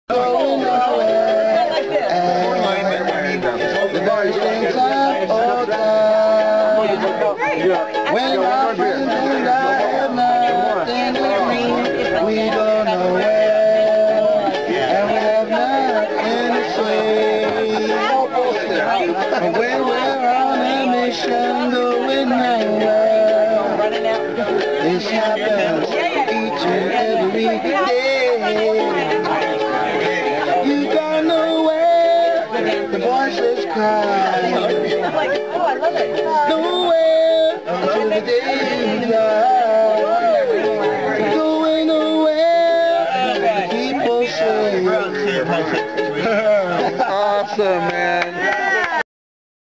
going nowhere. The very same time, all time. When our friends and I have nothing to bring, we go nowhere. And we have nothing to say. When we're on a mission going nowhere, this happens each and every day. You go nowhere, the voices cry. Oh, I love it. No